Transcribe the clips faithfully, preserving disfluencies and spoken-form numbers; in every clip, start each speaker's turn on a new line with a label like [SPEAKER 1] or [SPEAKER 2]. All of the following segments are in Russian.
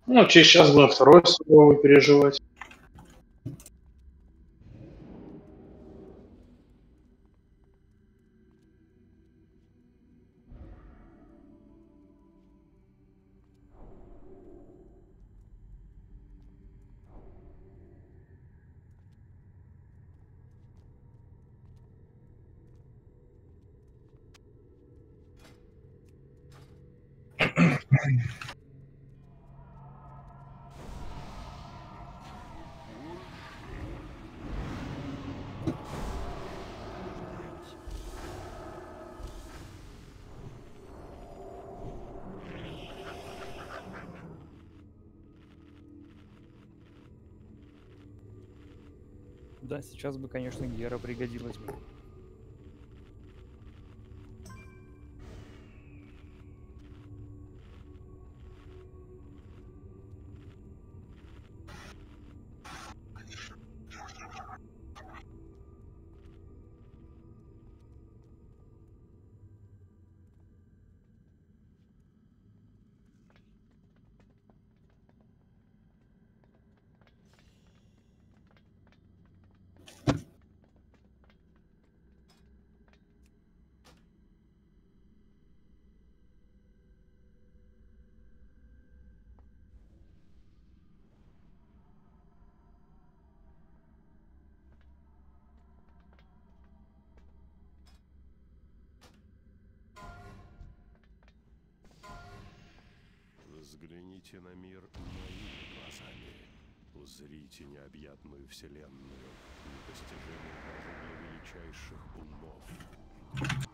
[SPEAKER 1] Ну, через час будем второй суровый переживать.
[SPEAKER 2] Да, сейчас бы, конечно, Гера пригодилась бы.
[SPEAKER 3] Взгляните на мир моими глазами. Узрите необъятную вселенную, непостижимую даже для величайших умов.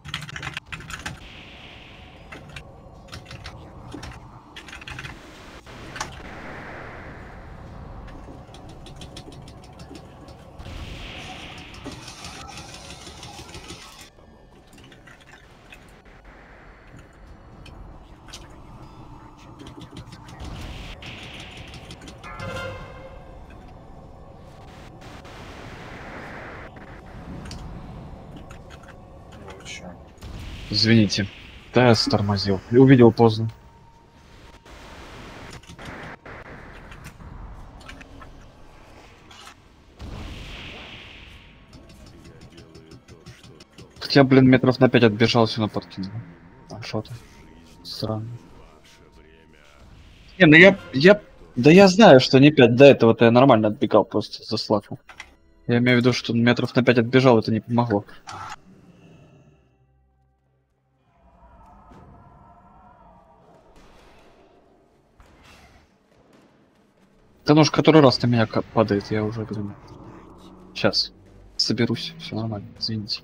[SPEAKER 4] Извините. Да, я стормозил. И увидел поздно. Я, блин, метров на пять отбежал, сюда подкинул. А шо ты? Странно. Не, ну я, я... Да я знаю, что не пять. До этого-то я нормально отбегал, просто заслакал. Я имею в виду, что метров на пять отбежал, это не помогло. Да ну ж который раз на меня падает, я уже, блин. Сейчас. Соберусь, все нормально, извините.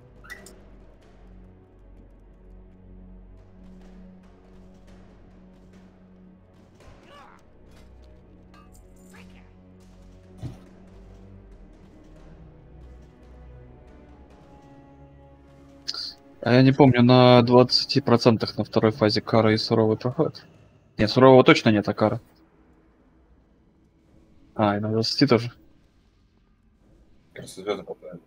[SPEAKER 4] А я не помню, на двадцати процентах на второй фазе Кара и Суровый проходит? Нет, Сурового точно нет, а Кара. А, и на двадцати тоже.
[SPEAKER 5] Просто звезды попадают.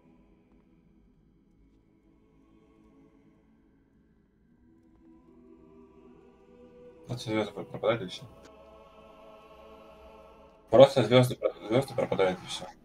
[SPEAKER 5] Просто звезды пропадают и все. Просто звезды, звезды пропадают и все.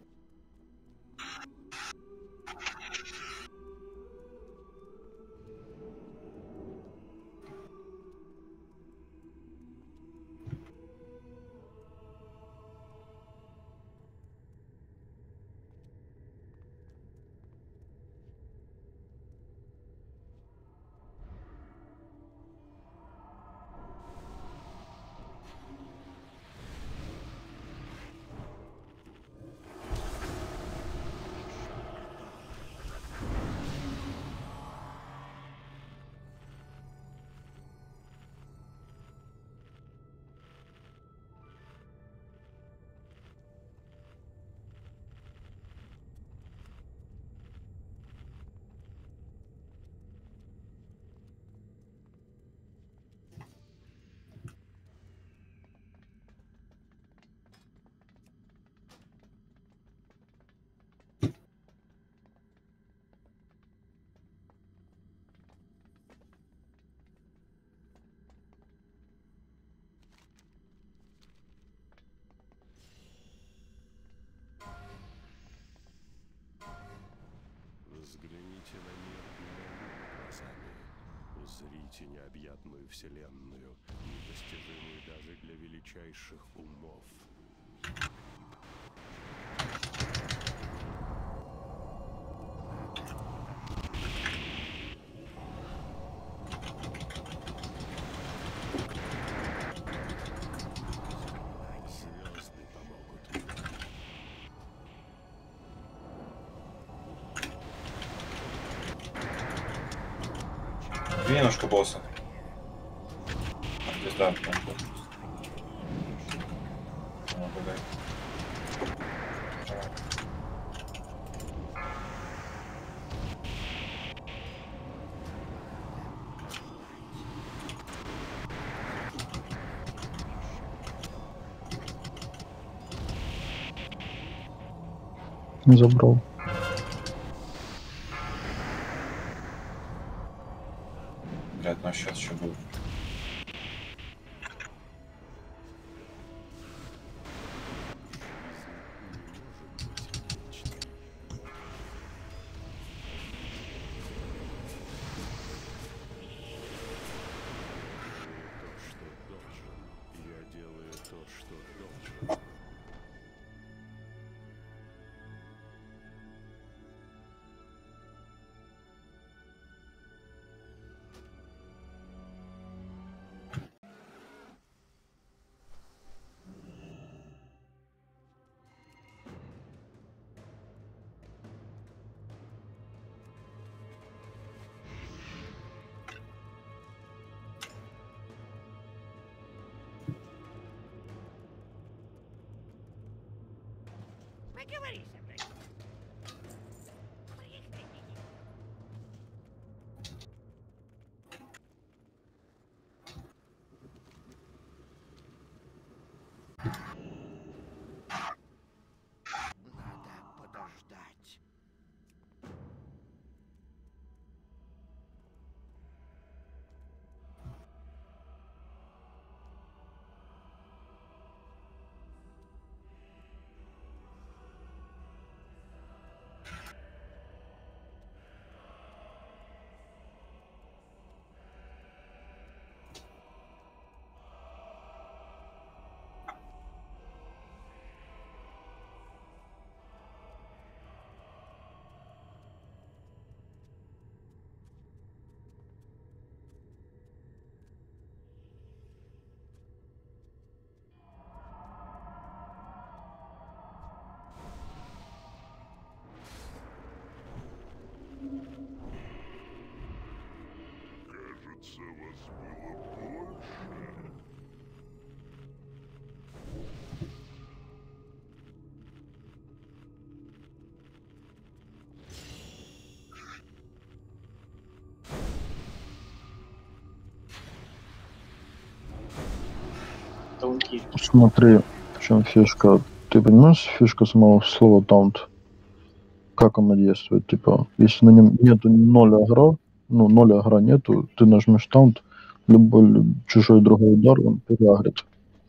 [SPEAKER 3] Узрите необъятную вселенную, непостижимую даже для величайших умов. Звезды помогут мне.
[SPEAKER 5] Две немножко босса. Здесь да, потому что... Ну, погоди.
[SPEAKER 6] Не забрал.
[SPEAKER 5] Блядь, ну сейчас еще будет.
[SPEAKER 3] Я делаю то, что должен.
[SPEAKER 7] Поговори со мной. Надо подождать.
[SPEAKER 3] Кажется, вас было больше.
[SPEAKER 1] Таунки.
[SPEAKER 6] Смотри, в чем фишка. Ты понимаешь, фишка самого слова таунт? Как оно действует? Типа, если на нем нету ноль агро, ну, ноль агро нету, ты нажмешь таунт, любой чужой другой удар, он переагрит.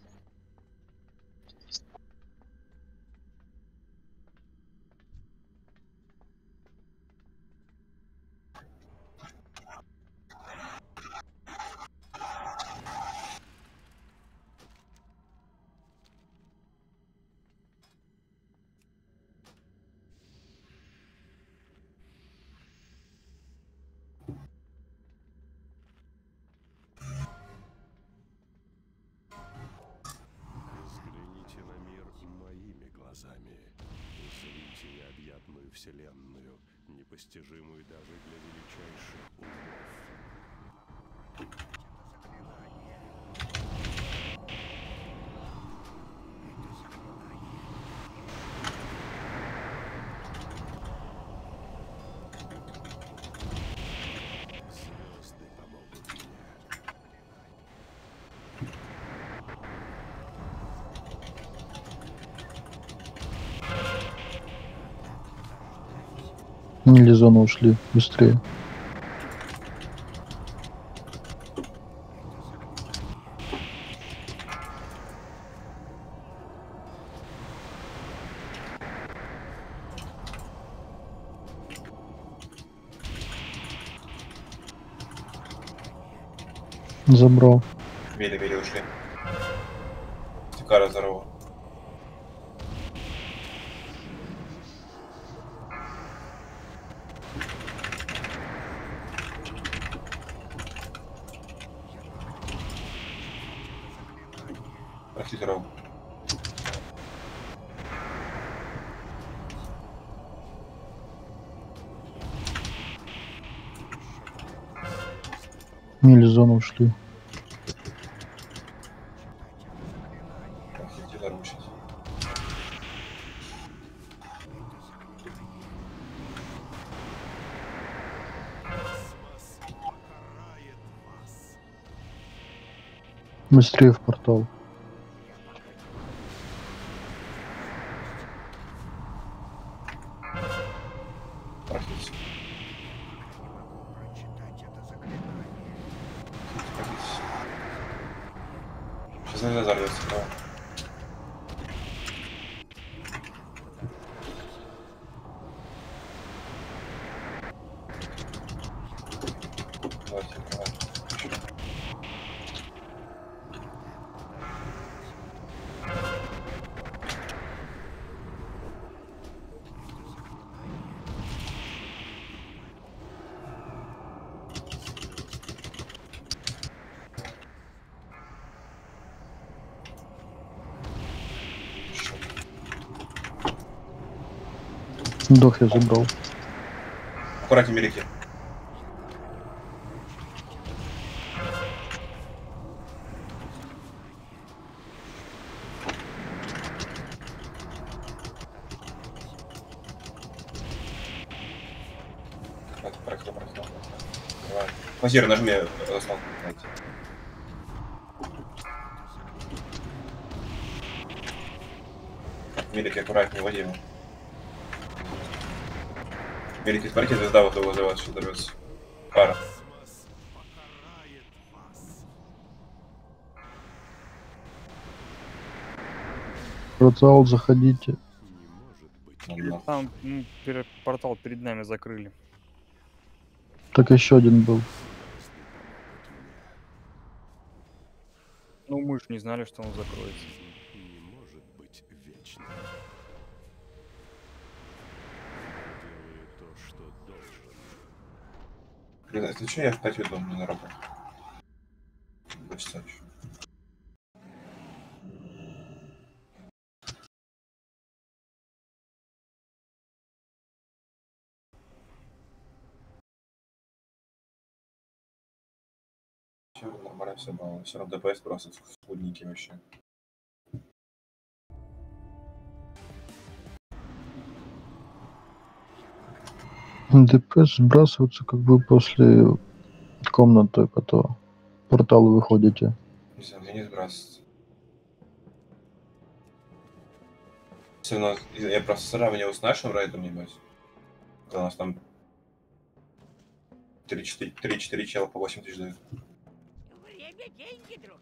[SPEAKER 3] Взгляните на мир моими глазами. Узрите необъятную вселенную, непостижимую даже для величайших умов. Звезды помогут мне.
[SPEAKER 6] Или зону ушли быстрее. Забрал.
[SPEAKER 5] Вели, вели, ушли. Стикара здорово. Прости, здорово.
[SPEAKER 6] Мили зону ушли.
[SPEAKER 5] Прости, здорово сейчас.
[SPEAKER 6] Быстрее в портал.
[SPEAKER 5] Простите.
[SPEAKER 7] Прочитать это заклинание.
[SPEAKER 5] Простите. Сейчас нельзя взорвется, давай. Давайте, давай.
[SPEAKER 6] Дох я забрал.
[SPEAKER 5] Аккуратнее, мелики. Проехал, проехал. Давай. Фазир, нажми заслон. Дайте. Мелики, аккуратнее, води его. Мелики, смотрите, звезда вот возле вас сейчас взорвется. Пара.
[SPEAKER 3] Покарает вас.
[SPEAKER 6] Портал, заходите.
[SPEAKER 3] Не может быть.
[SPEAKER 5] Ну, да.
[SPEAKER 2] Там ну, пере- портал перед нами закрыли.
[SPEAKER 6] Так еще один был.
[SPEAKER 2] Ну мы ж не знали, что он закроется.
[SPEAKER 3] Не может быть вечно. Делаю то, что должен.
[SPEAKER 5] Блин, если что, я опять веду мне на работу. Два часа еще. Все нормально, все было. Все равно ДПС просто скудники вообще.
[SPEAKER 6] ДПС сбрасываются, как вы после комнаты, которая порталы выходите.
[SPEAKER 5] Не знаю, мне не сбрасывается. Все равно, я просто сравнивал с нашим рейдом, небось. У нас там три-четыре чела по восемь тысяч дают.
[SPEAKER 7] Время — деньги, друг.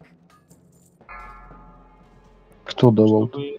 [SPEAKER 6] Кто давал?
[SPEAKER 1] Чтобы-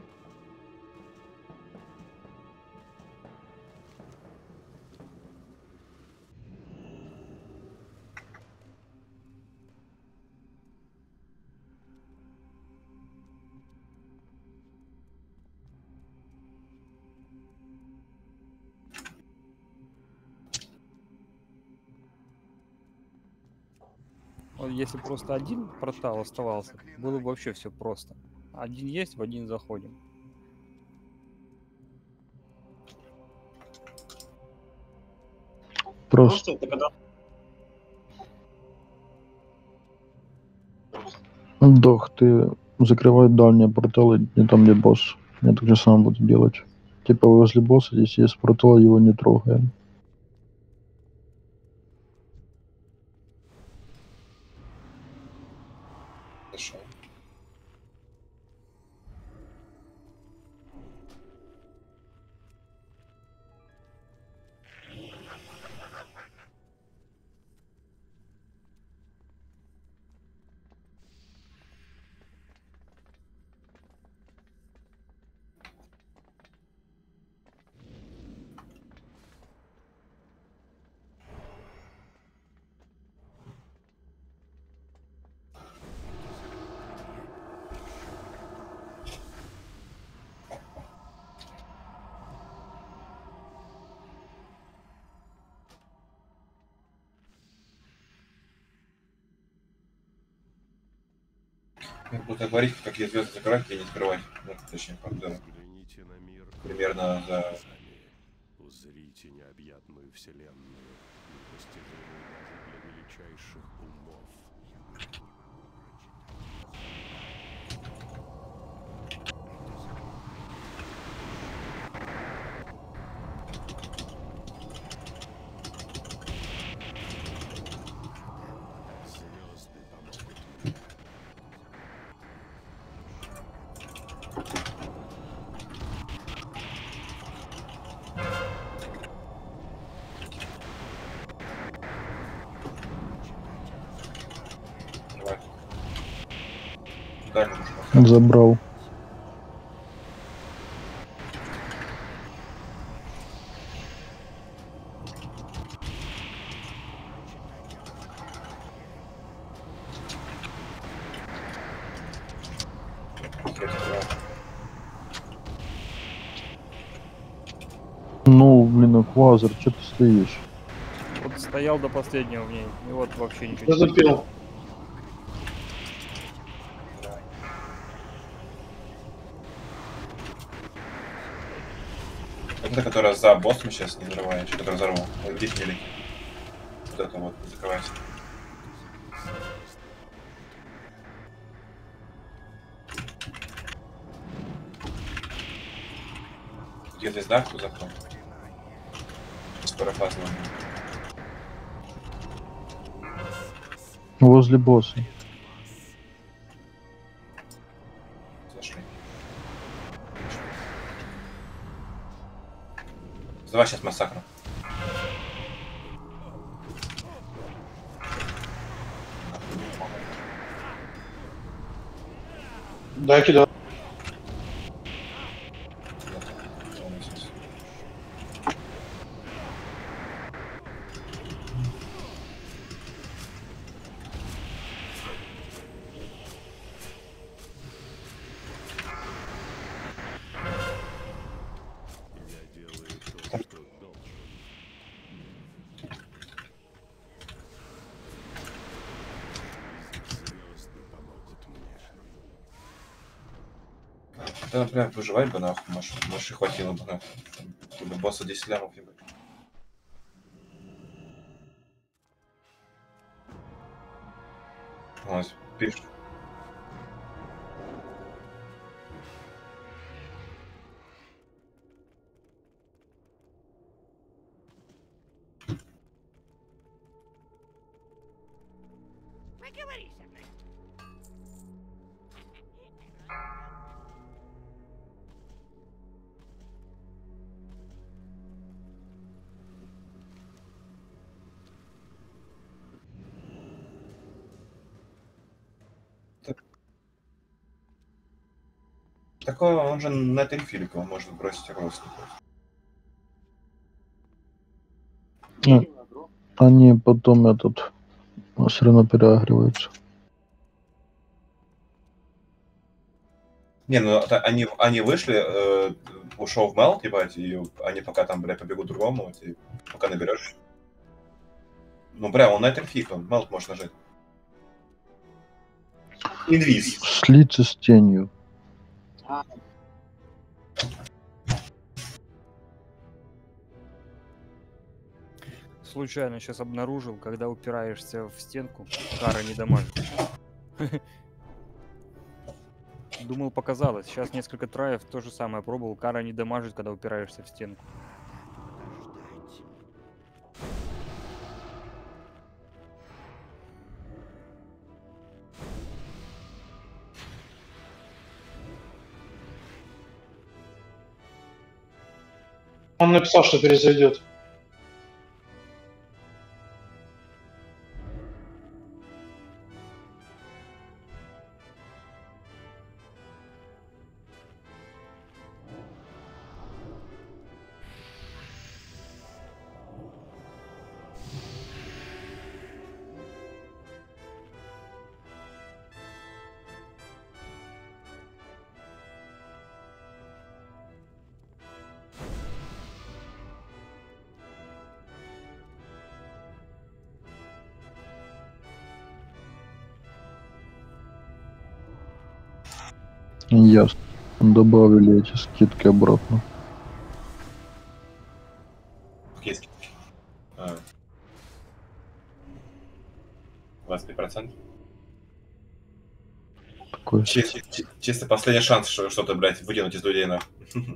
[SPEAKER 2] Вот если просто один портал оставался, было бы вообще все просто. Один есть, в один заходим.
[SPEAKER 6] Просто
[SPEAKER 1] Просто это когда
[SPEAKER 6] Дох, ты закрывай дальние порталы, не там, где босс. Я так же сам буду делать. Типа возле босса здесь есть портал, его не трогаем.
[SPEAKER 5] Хорошо. Я буду говорить, какие звезды закрывать, какие не закрывать. Ну, точнее, правда.
[SPEAKER 3] Взгляните на мир
[SPEAKER 5] Примерно за...
[SPEAKER 3] глазами. Узрите необъятную вселенную, непостижимую даже для величайших умов. Звезды помогут мне.
[SPEAKER 5] Давай. Дай мне нужно.
[SPEAKER 6] Забрал. Ну, блин, Аквазер, что ты стоишь?
[SPEAKER 2] Вот стоял до последнего в ней, и вот вообще ничего
[SPEAKER 1] Что
[SPEAKER 2] не
[SPEAKER 1] запил?
[SPEAKER 5] Это, которая за боссом сейчас не взрываешь, которая взорвал. Видишь, не летит. Вот это вот закрывается. Где звезда, кто закрыл? Скорофазовый.
[SPEAKER 6] Возле босса.
[SPEAKER 5] Зашли. Давай сейчас массакру.
[SPEAKER 1] Да, кидал.
[SPEAKER 3] Я делаю то, что должен. Звезды помогут мне.
[SPEAKER 5] Да, например, выживать бы нахуй, может, может и хватило бы нахуй. Чтобы босса десять лямов ебать. Вот, пишет.
[SPEAKER 7] Поговори со мной.
[SPEAKER 5] Такое, он же на Тельфилика, он может бросить родственников.
[SPEAKER 6] Ну, они потом этот все равно переагриваются.
[SPEAKER 5] Не, ну это они, они вышли, э, ушел в мелт, ебать, и они пока там, бля, побегут другому, и пока наберешь. Ну, бля, он на Тельфик, он мелт может нажать. Инвиз.
[SPEAKER 6] Слиться с тенью.
[SPEAKER 2] Случайно сейчас обнаружил, когда упираешься в стенку, кара не дамажит. Думал, показалось. Сейчас несколько траев то же самое пробовал. Кара не дамажит, когда упираешься в стенку.
[SPEAKER 1] Он написал, что перезайдет.
[SPEAKER 6] Ясно. Добавили эти скидки обратно.
[SPEAKER 5] Какие скидки? А. двадцать пять процентов.
[SPEAKER 6] Такой
[SPEAKER 5] Чисто, чи- чисто последний шанс что- что-то, блядь, вытянуть из людей, нахуй.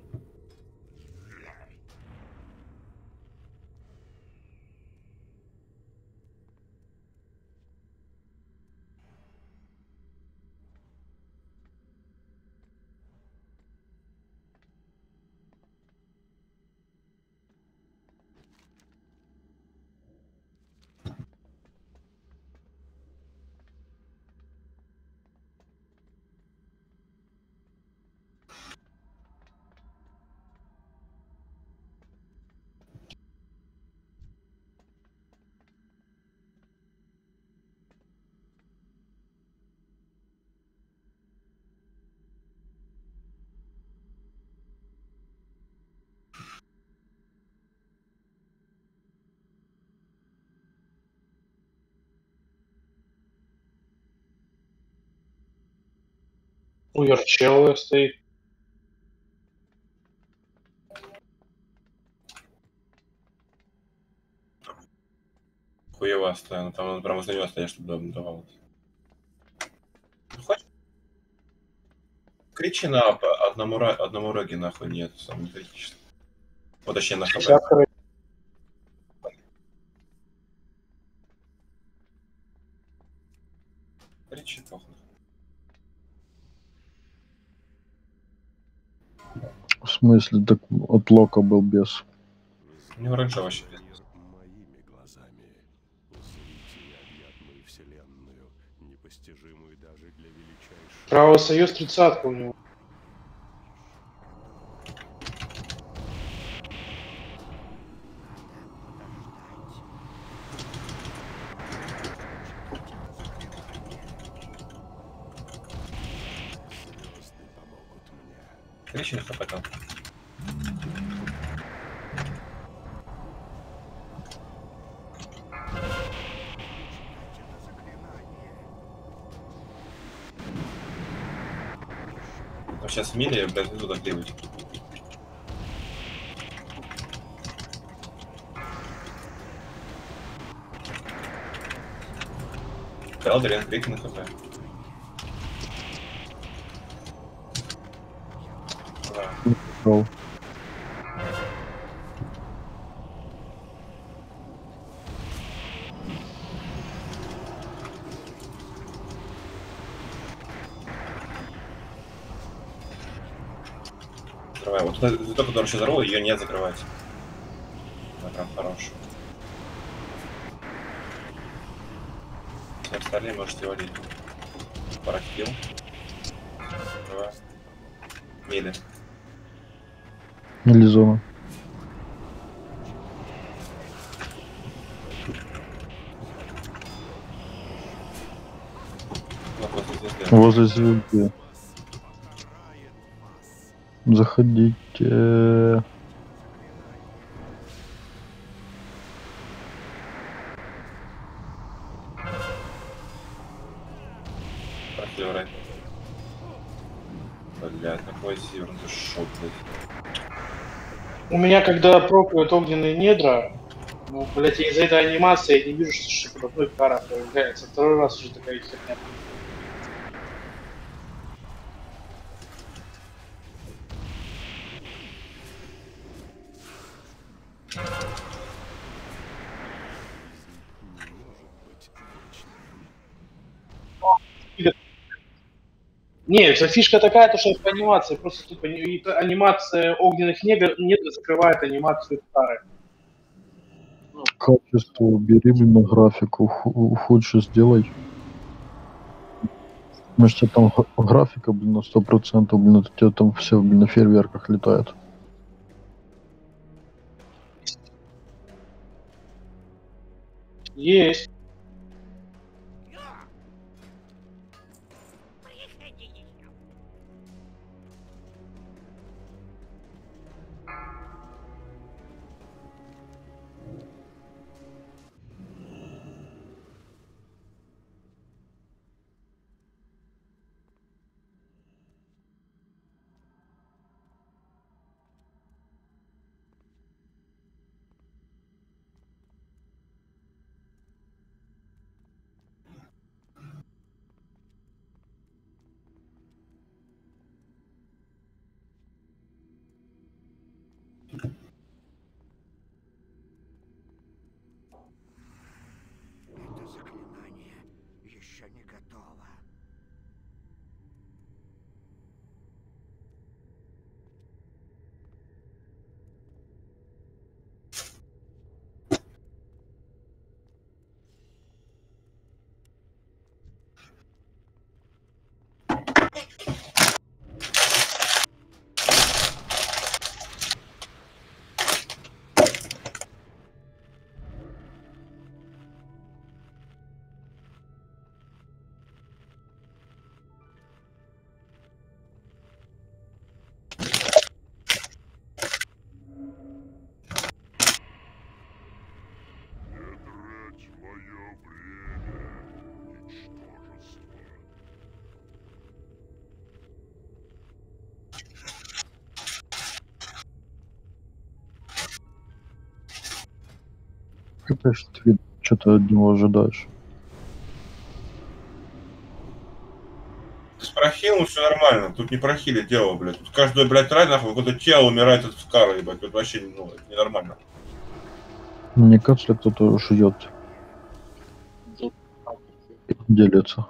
[SPEAKER 1] У Верчелы стоит.
[SPEAKER 5] Хуево стоял, там он прям возле него стоит, чтобы дом давал. Хочешь? Кричи на п- одному, ра- одному роге, нахуй, нет, сам не кричишь. Вот точнее на хп.
[SPEAKER 1] Всякое.
[SPEAKER 5] Кричи, похуй.
[SPEAKER 6] в смысле, так от Лока был без.
[SPEAKER 5] У него раньше вообще
[SPEAKER 3] Мир моими глазами. Узрите необъятную вселенную, непостижимую даже для величайших.
[SPEAKER 1] Правый союз тридцатка у него.
[SPEAKER 3] Звезды помогут мне.
[SPEAKER 5] Кричи на хп там. Ну, сейчас Мили, блядь, не туда клеивать. Калдерин, крик на хп. Да.
[SPEAKER 6] Шел.
[SPEAKER 5] Закрывай. Вот эту эту, которую еще здоровую, ее не закрывать. Она прям хорошая. Все остальные можете валить. Пара килл. Закрывай. Мили.
[SPEAKER 6] Или зона.
[SPEAKER 5] Ну, просто звезды.
[SPEAKER 6] Возле звезды. Заходите.
[SPEAKER 5] Проклёры. Блядь, какой северный шот, блядь.
[SPEAKER 1] У меня, когда прокают огненные недра, ну, блядь, я из-за этой анимации я не вижу, что что-то одной кара появляется. Второй раз уже такая херня.
[SPEAKER 3] Не может быть вечной.
[SPEAKER 1] Не, вся фишка такая, то, что это анимация, просто тупо не- и та анимация огненных недр, недр закрывает анимацию кары.
[SPEAKER 6] Качество бери, блин, на графику. Ху- Худше сделай. Может, у тебя там г- графика, блин, на сто процентов, блин, у тебя там все, блин, на фейерверках летает.
[SPEAKER 1] Есть.
[SPEAKER 7] Приходи еще.
[SPEAKER 6] Конечно, ты что-то от него ожидаешь.
[SPEAKER 5] С прохилом все нормально. Тут не прохили дело, блядь. Тут каждый, блядь, рай, нахуй, какое-то тело умирает от скара, ебать. Тут вообще, ну, это ненормально.
[SPEAKER 6] Мне кажется, кто-то ждет. Делится.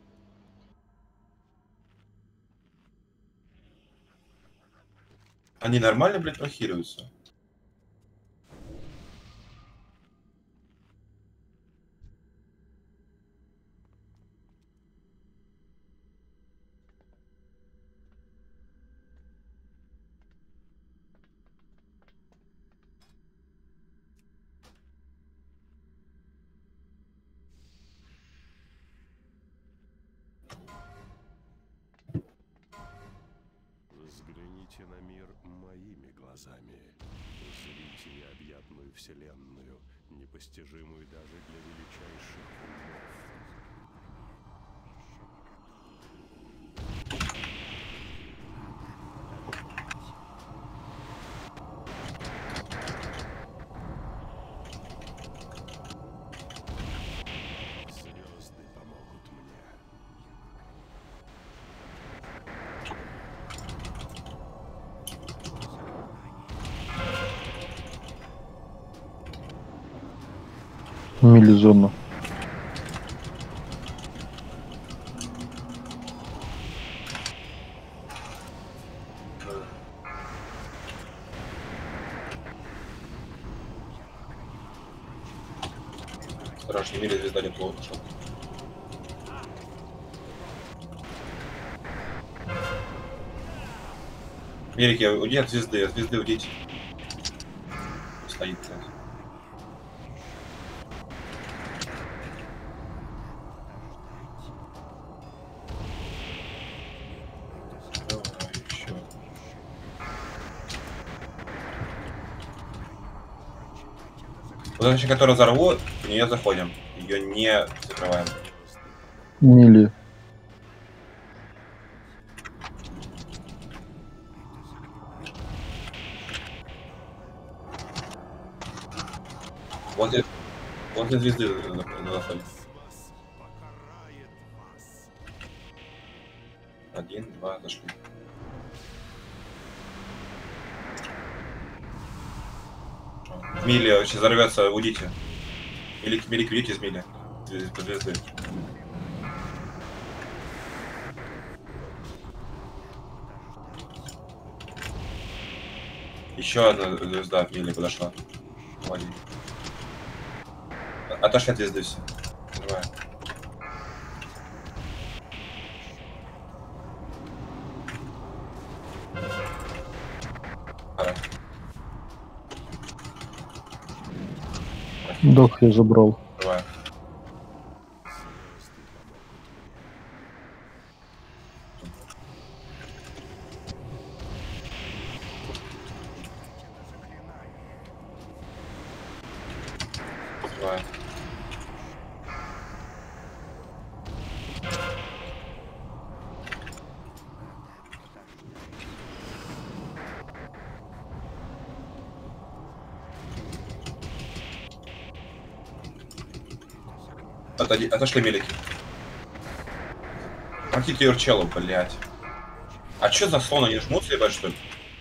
[SPEAKER 5] Они нормально, блядь, прохиливаются?
[SPEAKER 3] Взгляните на мир моими глазами. Узрите необъятную вселенную, непостижимую даже для величайших умов. Звезды помогут мне.
[SPEAKER 6] Милизона.
[SPEAKER 5] Страшно, мире звезда не плохо. Мерики, уйди от звезды, от звезды уйдите. Стоит, блядь. Давай еще. Вот эта, которую взорву, в нее заходим. Ее не закрываем.
[SPEAKER 6] Мили.
[SPEAKER 5] Возле, возле звезды заходим.
[SPEAKER 3] Покарает вас.
[SPEAKER 5] Один, два, зашли. В миле вообще взорвется, уйдите. Милик, милик, уйдите из мили. Звезды, звезды. Еще одна звезда в миле подошла. Вали. Отошли от звезды все. Давай. Давай.
[SPEAKER 6] Дох я забрал.
[SPEAKER 5] Давай. Давай. Отойди, отошли мелики. Практически Юрчелу, блядь. А чё за слон, они жмутся, ебать, что ли?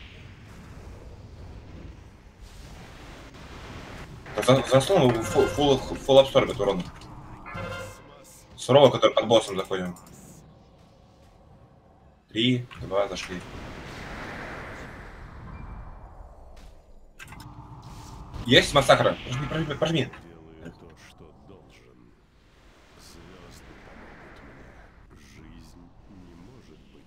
[SPEAKER 5] За, за слон фул, фул абсорбит урон. Сурово, который под боссом заходим. Три, два, зашли. Есть массакра? Пожми, пожми, пожми.
[SPEAKER 3] Делаю то, что должен. Звезды помогут мне. Жизнь не может быть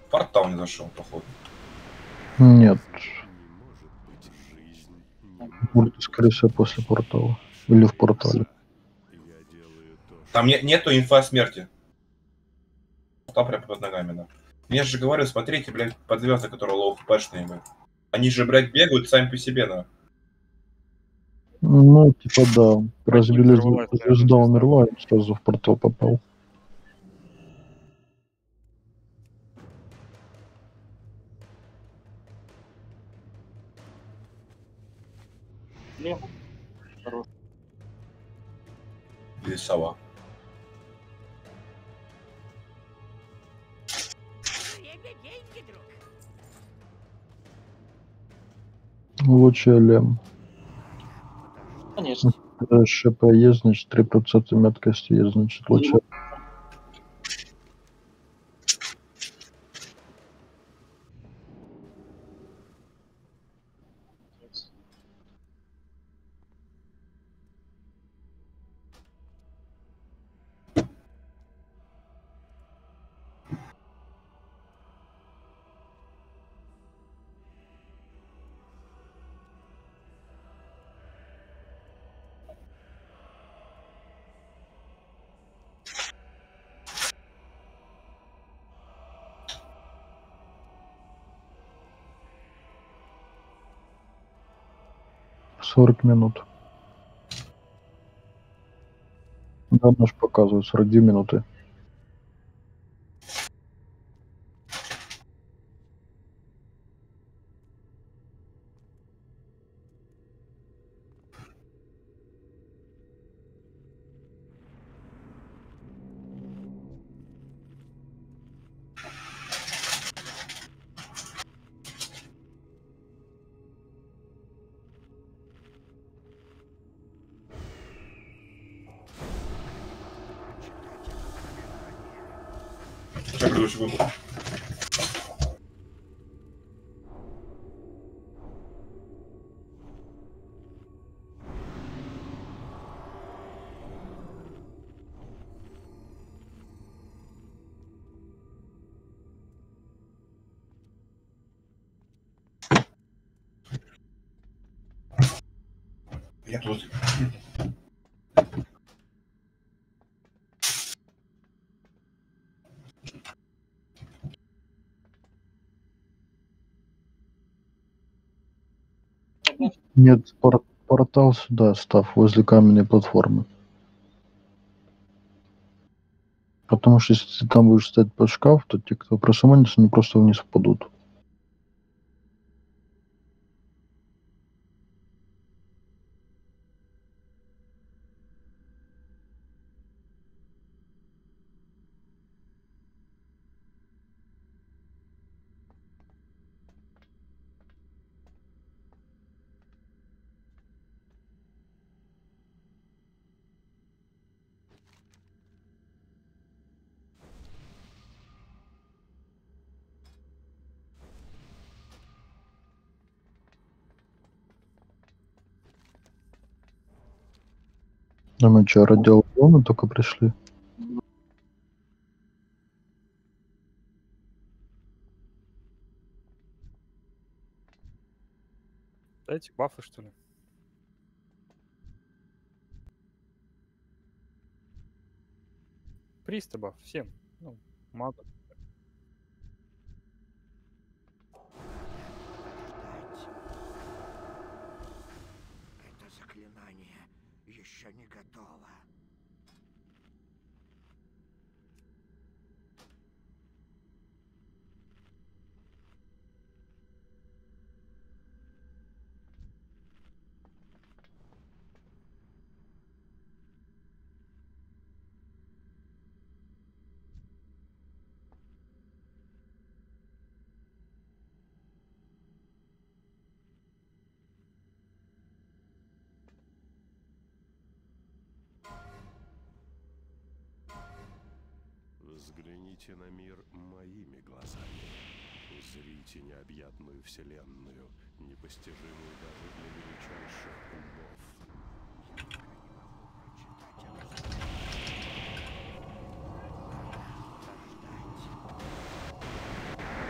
[SPEAKER 5] В портал не зашел, походу.
[SPEAKER 6] Нет.
[SPEAKER 3] Не может быть жизнь, не может
[SPEAKER 6] Будет, скорее всего, после портала. Или в портале.
[SPEAKER 3] Я делаю то, что
[SPEAKER 5] Там не- нету инфа о смерти. Там прям под ногами, да. Я же говорю, смотрите, блядь, под звезды, которые лоу-хпшные, блядь. Они же, блядь, бегают сами по себе, да.
[SPEAKER 6] Ну, типа, да. Разбили
[SPEAKER 2] взорвалась,
[SPEAKER 6] звезду,
[SPEAKER 2] наверное,
[SPEAKER 6] звезда
[SPEAKER 2] звезда.
[SPEAKER 6] умерла, и сразу в портал попал.
[SPEAKER 1] Ну, хорош.
[SPEAKER 5] Или сова.
[SPEAKER 7] Время деньги, друг.
[SPEAKER 6] Лучше лем.
[SPEAKER 1] Конечно.
[SPEAKER 6] Когда ШП есть, значит, три процента меткости есть, значит, лучше. сорок минут. Да, наш показывает сорок две минуты.
[SPEAKER 5] Сейчас, приду секунду. Я тут.
[SPEAKER 6] Нет, пор- портал сюда став, возле каменной платформы. Потому что если ты там будешь стоять под шкаф, то те, кто просуманится, они просто вниз упадут. А мы что, радиолоны только пришли?
[SPEAKER 2] Дайте бафы, что ли? Приста баф всем. Ну, магу.
[SPEAKER 7] Это заклинание еще не готово.
[SPEAKER 3] Взгляните на мир моими глазами. Узрите необъятную вселенную, непостижимую даже для величайших умов.
[SPEAKER 7] Прочитать это заклинание.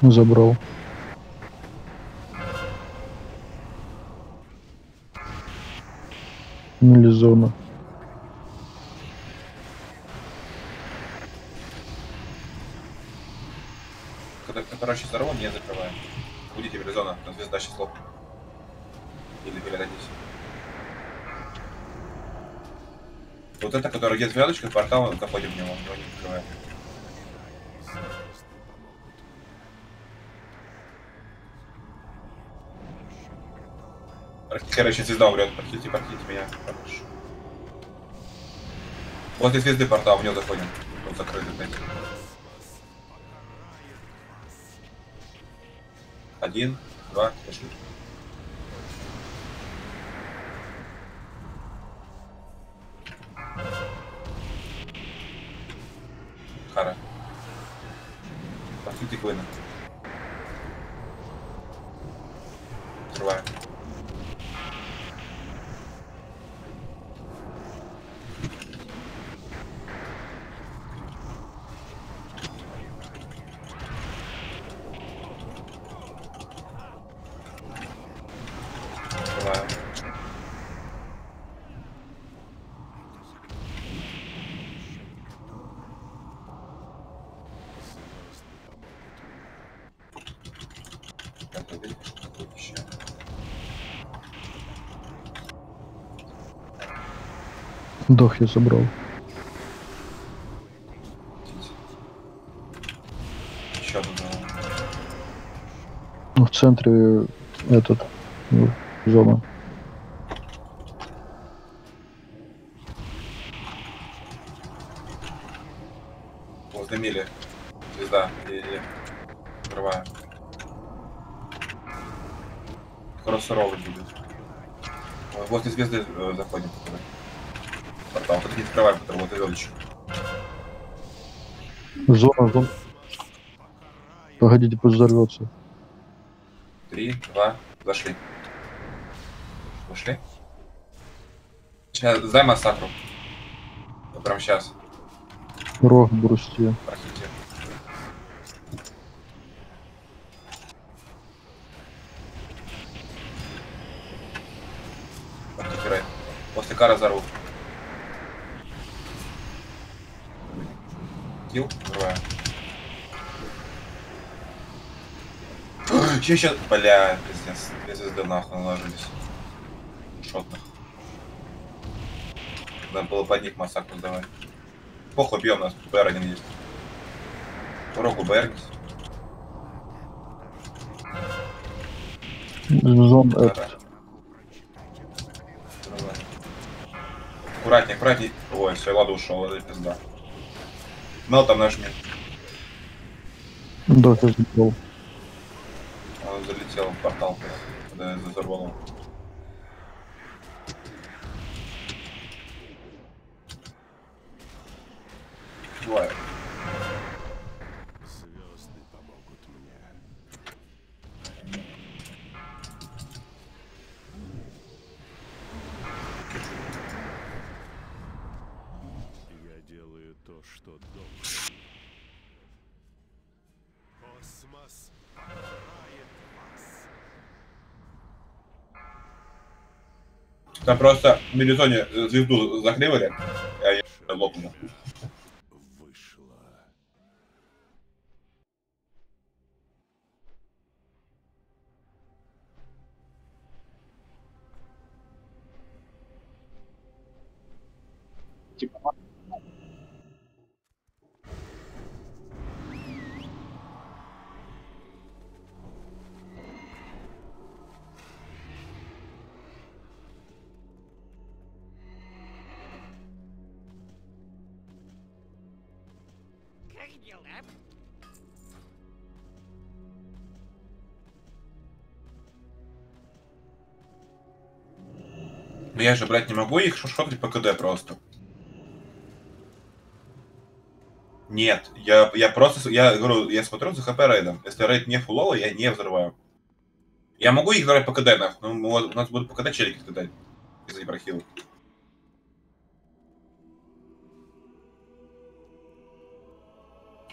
[SPEAKER 6] Забрал. Милизона.
[SPEAKER 5] Когда, короче, здорово, не закрываем. Будете в зона, там звезда сейчас лопнет. Или передадись. Вот это, который где звездочка, портал, заходим в него, его не закрываем. Короче, звезда умрет, подхите, подхите меня. Хорошо. Возле звезды портал, в него заходим. Он закрыт опять. Один, два, пошли. Хара. Подхите Квина. Открываем. Открываем. Так, видите, что такое еще?
[SPEAKER 6] Дох я забрал.
[SPEAKER 5] Еще одну.
[SPEAKER 6] Ну, в центре этот ну, зона.
[SPEAKER 5] Возле мили. Звезда. И открываем. Скоро суровый будет. Возле звезды э, заходим. Портал. Вот не открываем, который вот звездочек.
[SPEAKER 6] Зона, зона. Погодите, пусть взорвется.
[SPEAKER 5] Три, два, зашли. Ушли. Сейчас, дай массакру. Вот прям сейчас.
[SPEAKER 6] Рог брусьте.
[SPEAKER 5] Прохите. Подтирай. После кара зарву. Килл, взрываю. Че сейчас? Бля, пиздец. Две звезды нахуй наложились. Шотных. Надо было под них массакру сдавать. Похуй, бьем, у нас БР один есть. Рогу БР есть.
[SPEAKER 6] Зон
[SPEAKER 5] Да,
[SPEAKER 6] этот.
[SPEAKER 5] Давай. Аккуратнее, аккуратнее. Ой, все, ладно, ушел, это пизда. Мел там нажми.
[SPEAKER 6] Дох я забрал.
[SPEAKER 5] Он залетел в портал, когда я взорвал. Бывает.
[SPEAKER 3] Звезды помогут мне. Я делаю то, что должен. Космос покарает вас.
[SPEAKER 5] Там просто в Мелизоне звезду заклевали, и они лопнули.
[SPEAKER 3] Вышло.
[SPEAKER 1] Типа,
[SPEAKER 7] Как дела?
[SPEAKER 5] Но я же, блядь, не могу их шотать по КД просто. Нет, я, я просто, я говорю, я смотрю за хп рейдом. Если рейд не фуловый, я не взрываю. Я могу их взрывать по КД, нахуй, но мы- у нас будут по КД челики кидать. Из-за непрохила.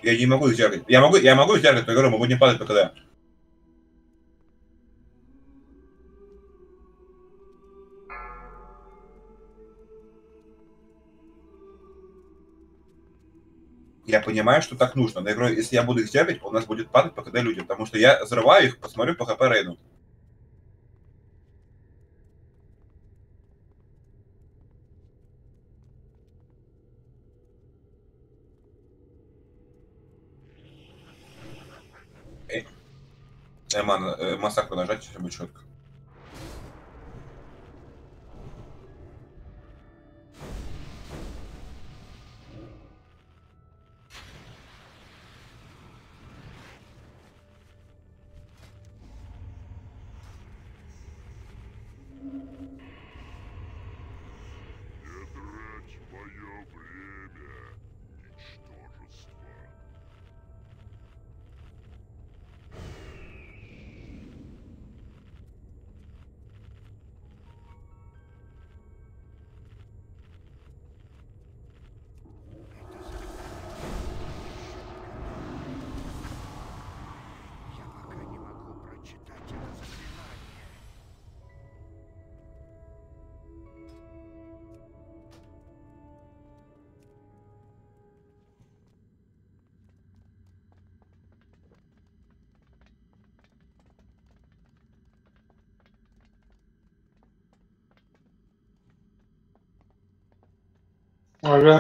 [SPEAKER 5] Я не могу их дергать. Я могу, я могу их дергать, но я говорю, могу не падать по КД. Я понимаю, что так нужно, но я говорю, если я буду их дергать, у нас будет падать по КД люди, потому что я взрываю их, посмотрю по ХП рейну. Эман, э, массакру нажать, все будет четко.
[SPEAKER 7] Я пока не могу прочитать это заклинание.
[SPEAKER 1] Ага.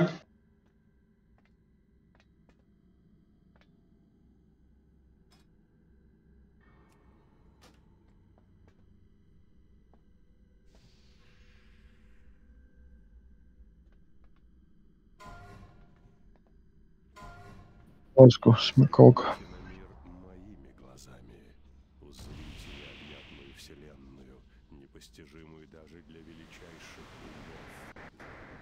[SPEAKER 6] Ласку, смекалка.
[SPEAKER 3] На мир моими глазами. Узрите необъятную вселенную, непостижимую даже для величайших умов.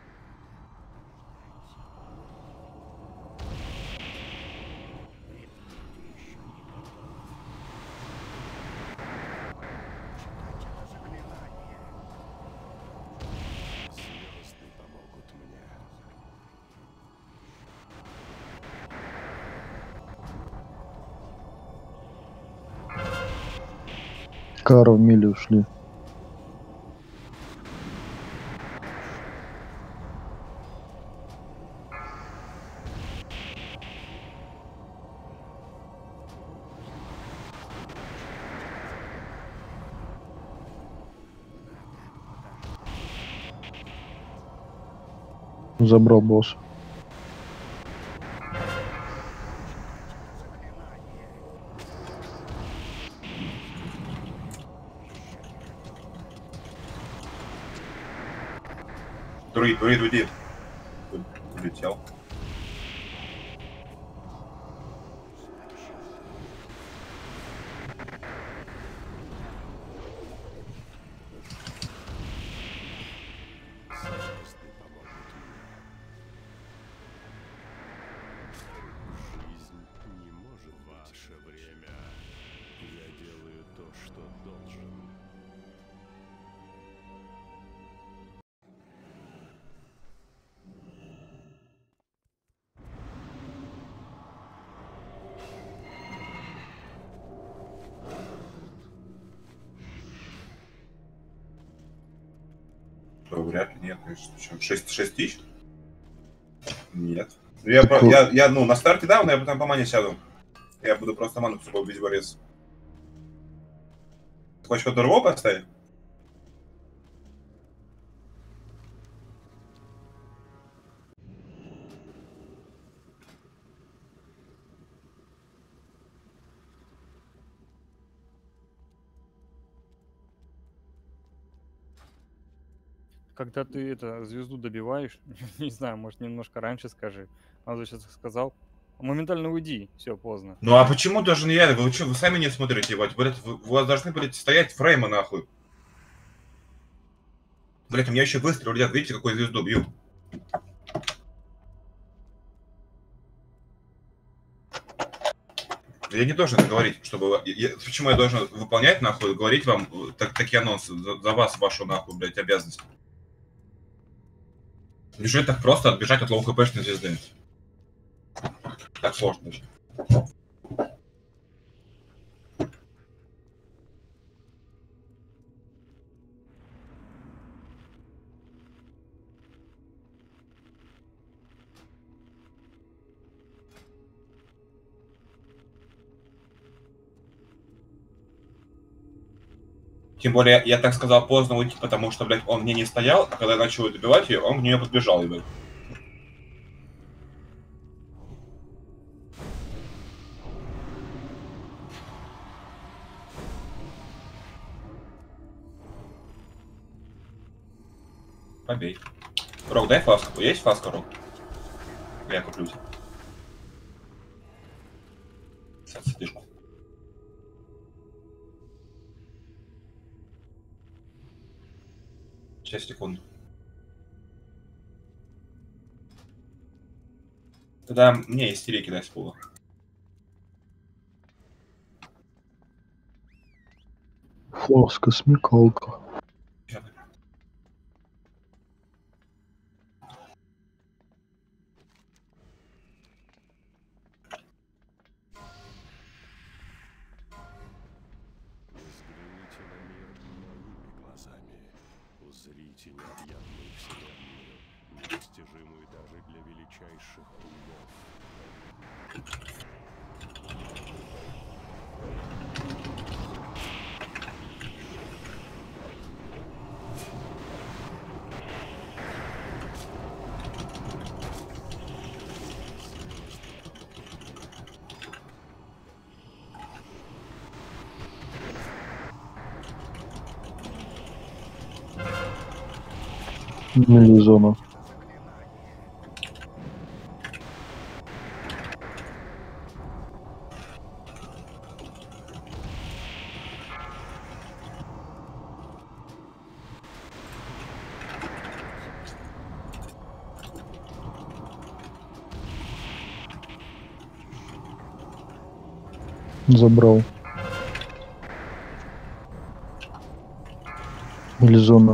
[SPEAKER 7] Читать это заклинание.
[SPEAKER 3] Звезды помогут мне.
[SPEAKER 6] Кара в миле ушли. Забрал босс.
[SPEAKER 5] Друид, друид, друид. Улетел.
[SPEAKER 3] Звезды помогут мне. Жизнь не может быть ваше время. Я делаю то, что должен.
[SPEAKER 5] То вряд ли, нет, конечно. шесть тысяч? Нет. Я, про- я, я, ну, на старте, да, но я потом по мане сяду. Я буду просто ману с собой бить борец. Хочешь под РВО поставить?
[SPEAKER 2] Когда ты это звезду добиваешь, не знаю, может немножко раньше скажи. А то сейчас сказал. Моментально уйди, все поздно.
[SPEAKER 5] Ну а почему даже не я? Вы что, вы сами не смотрите, ебать? Блять, вы, у вас должны, блядь, стоять фреймы нахуй. Блять, у меня еще выстрел, ребят, видите, какую звезду бью? Я не должен это говорить, чтобы... Я, почему я должен выполнять, нахуй, говорить вам так, такие анонсы за, за вас, вашу, нахуй, блядь, обязанность? Неужели так просто отбежать от лоу-хпшной звезды? Так сложно даже. Тем более, я так сказал поздно уйти, потому что, блядь, он мне не стоял, а когда я начал добивать ее, он в нее подбежал, ебать. Побей. Рок, дай фласку. Есть фласка, Рок? Я куплю тебе. Садишку. Сейчас, секунду. Тогда мне истерики дай с пола.
[SPEAKER 6] Фласка, смекалка.
[SPEAKER 3] Взгляните на мир моими глазами. Узрите необъятную вселенную, недостижимую даже для величайших умов.
[SPEAKER 6] Мелизона. Забрал. Мелизона.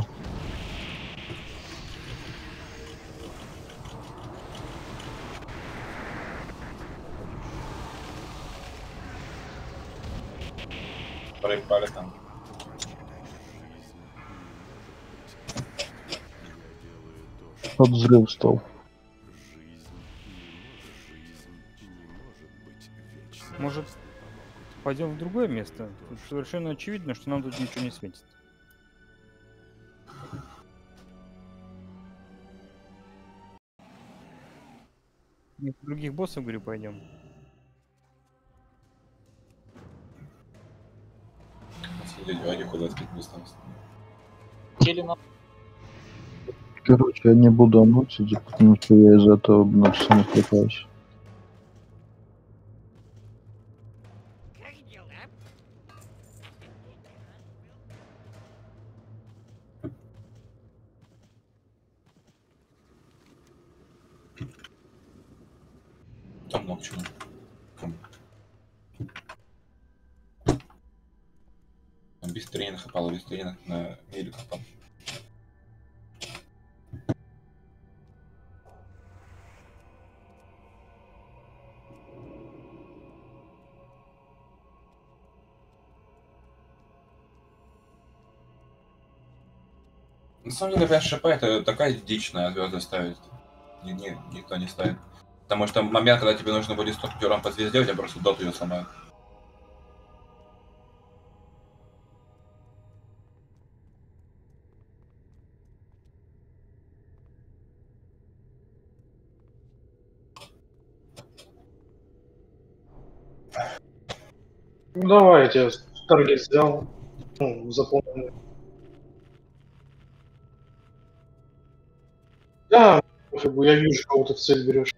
[SPEAKER 5] Проебали там.
[SPEAKER 6] От взрыв стал.
[SPEAKER 3] Жизнь не может быть вечной.
[SPEAKER 2] Может, пойдем в другое место? Тут совершенно очевидно, что нам тут ничего не светит. В других боссов, говорю, пойдем.
[SPEAKER 5] Смотрите, а никуда спить не осталось.
[SPEAKER 6] Короче, я не буду анонсить, потому что я из-за этого на все напрягаюсь.
[SPEAKER 5] Там много чего. Там. Там без тренинга попало, без тренинга на мире попал. На самом деле, пять ШП это такая дичь на звезды ставить. Ни, ни, никто не ставит. Потому что момент, когда тебе нужно будет сто урон по звезде, у тебя просто дот ее сломают.
[SPEAKER 1] Ну давай, я тебе таргет взял. Ну, заполненный. Да, пофигу, я вижу, кого ты в цель берешь.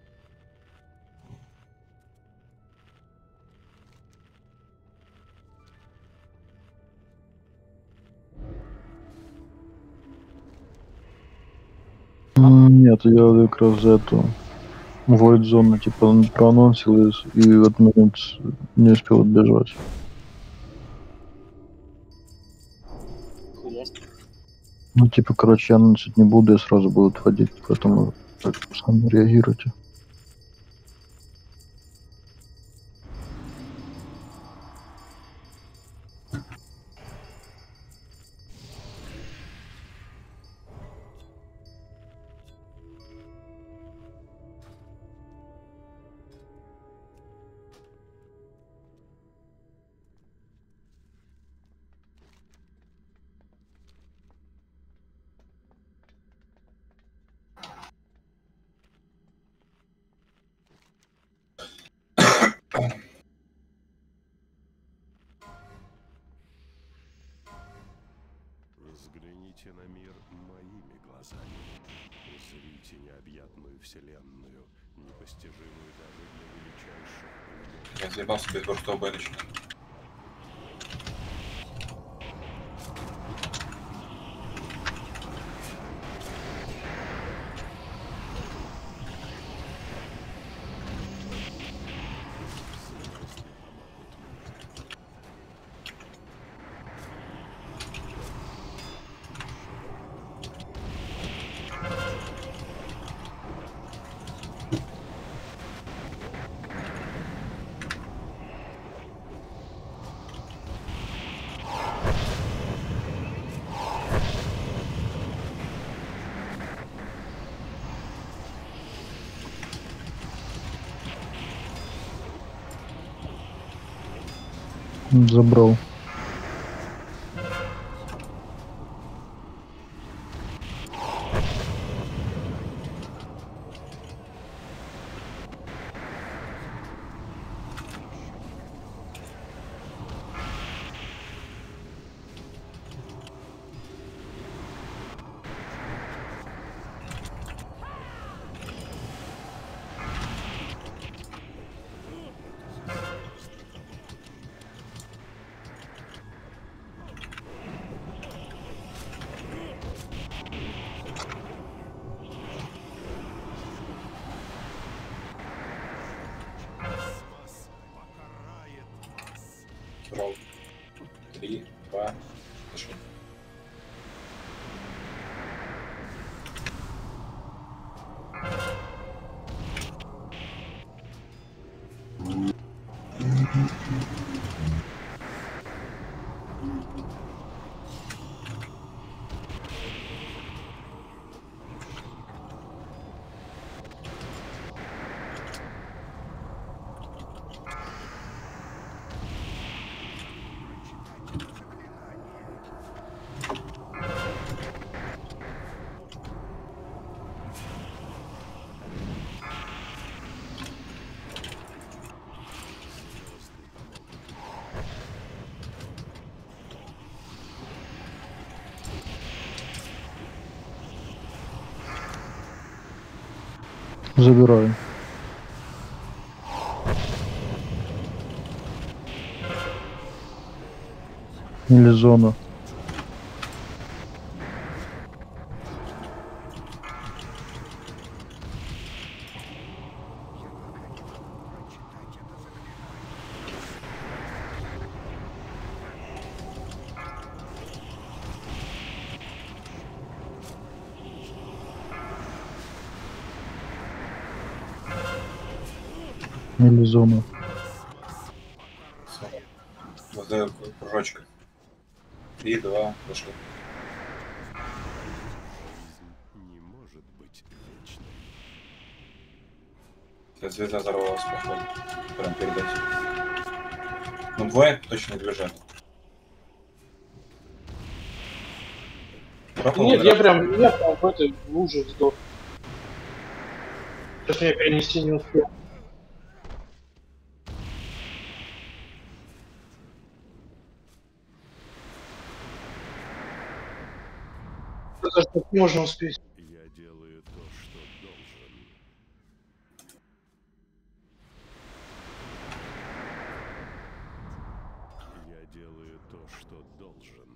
[SPEAKER 6] М, Нет, я как раз эту Void Zone типа проанонсил и, и в этот момент не успел отбежать. Ну, типа, короче, я анонсить не буду, я сразу буду отводить, поэтому так сами реагируйте.
[SPEAKER 3] Взгляните на мир моими глазами. Узрите необъятную вселенную, непостижимую даже для величайших умов.
[SPEAKER 5] Я заебался без бурстов бэлечки.
[SPEAKER 6] Забрал.
[SPEAKER 5] Ролл. Три, два, пошли.
[SPEAKER 6] Забираю. Или зона. Или зона.
[SPEAKER 5] Все. Возле кружочка. Три, два, пошли.
[SPEAKER 3] Жизнь не может быть вечной.
[SPEAKER 5] Сейчас звезда взорвалась, походу. Прям перед этим. Ну, двое точно не бежали.
[SPEAKER 1] Нет, я прям, я прям в этой луже сдох. Сейчас меня перенести не успел. Это ж так можно успеть.
[SPEAKER 3] Я делаю то, что должен. Я делаю то, что должен.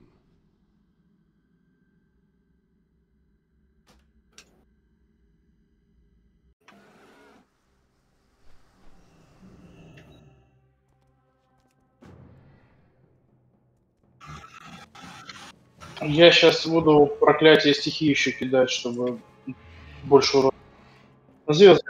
[SPEAKER 1] Я сейчас буду проклятие стихии еще кидать, чтобы больше урона. Звезды.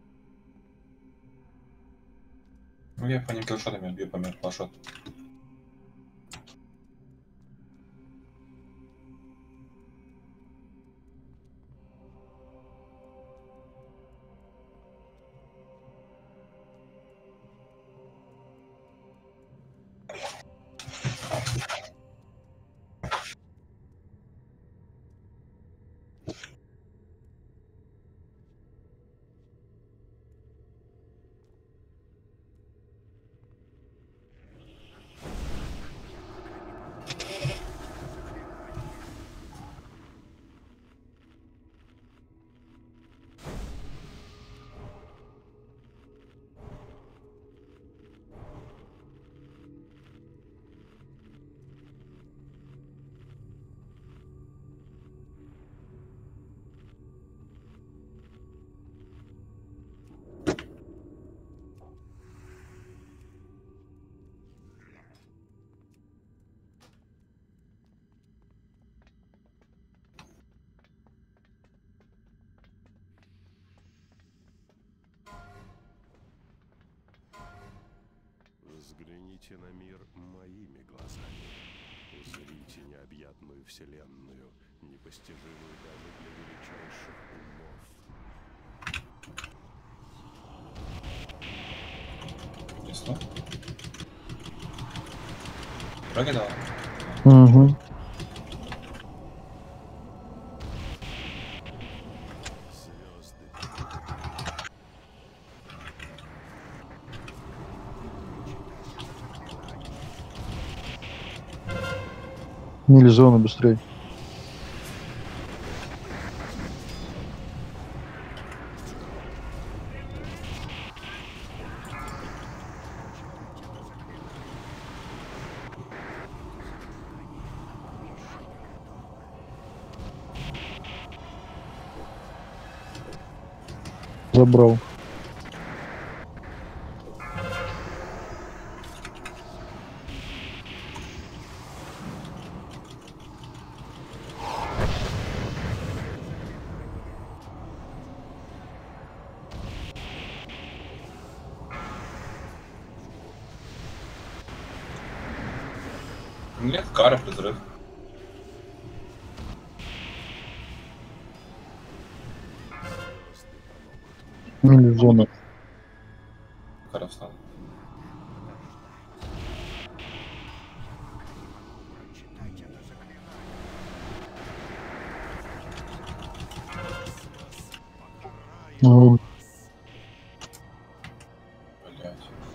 [SPEAKER 5] Ну, я по ним киллшотами бью по мир, плашот.
[SPEAKER 3] Взгляните на мир моими глазами. Узрите необъятную вселенную, непостижимую даже для величайших умов.
[SPEAKER 5] Ясно. Прогадал.
[SPEAKER 6] Угу.
[SPEAKER 3] Звезды.
[SPEAKER 6] Мили зона быстрее. Забрал.
[SPEAKER 5] Нет, кара, разрыв.
[SPEAKER 6] Мили зона.
[SPEAKER 5] Кара встала.
[SPEAKER 7] Прочитать это заклинание.
[SPEAKER 6] Ну,
[SPEAKER 5] Блять.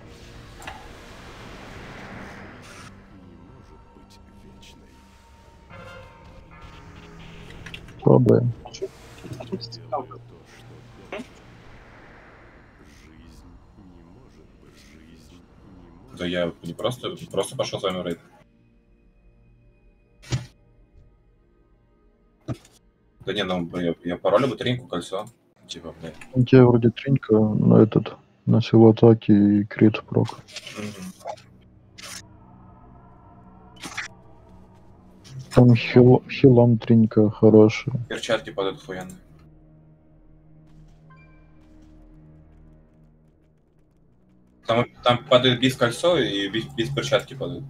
[SPEAKER 3] Не может быть вечной.
[SPEAKER 6] слабая.
[SPEAKER 3] Я делаю то, что должен. Жизнь не может быть. Жизнь не может.
[SPEAKER 5] Да я не просто, просто пошел с вами в рейд. Да не, ну я, я паролю батарейку, кольцо. Типа, блядь.
[SPEAKER 6] У тебя вроде тринька на этот, на силу атаки и крит прок.
[SPEAKER 5] Мгм.
[SPEAKER 6] Там хил, хилам тринька хорошая.
[SPEAKER 5] Перчатки падают охуенно. Там, там падает бис кольцо и бис, бис перчатки падают.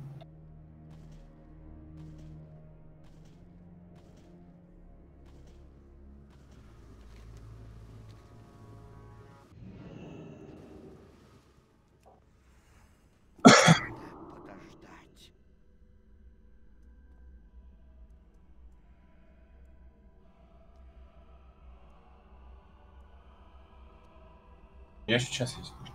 [SPEAKER 7] Подождать.
[SPEAKER 5] У меня еще час есть.